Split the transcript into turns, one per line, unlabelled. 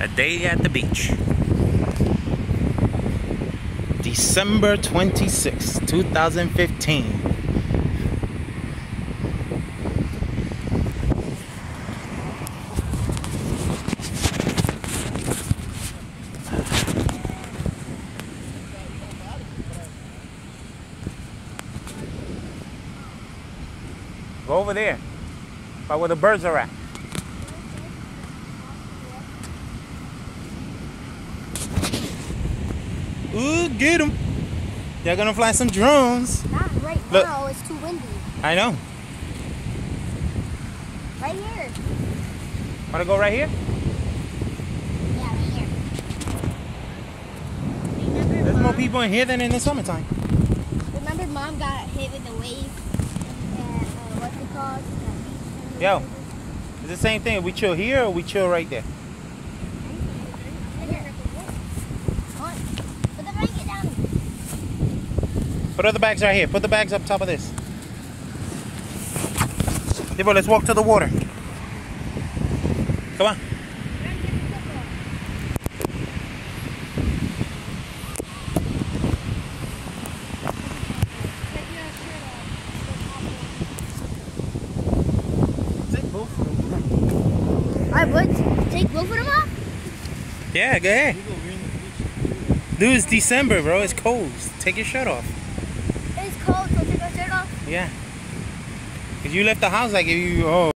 A day at the beach. December 26, 2015. Go over there, by where the birds are at. Ooh, get them. They're gonna fly some drones.
Not right
Look.
now, it's too windy.
I know.
Right here.
Wanna go right here?
Yeah, right here.
There's more people in here than in the summertime.
Remember Mom got hit with the wave and what's it called?
Yo, it's the same thing. We chill here or we chill right there?
Put the blanket down.
Put other bags right here. Put the bags up top of this. Debo, let's walk to the water. Come on. Take both of them.
I would take both of them off?
Yeah, go ahead. Dude, it's December, bro. It's cold. Take your shirt off.
It's cold, so take your shirt off.
Yeah. Because you left the house like if you, oh.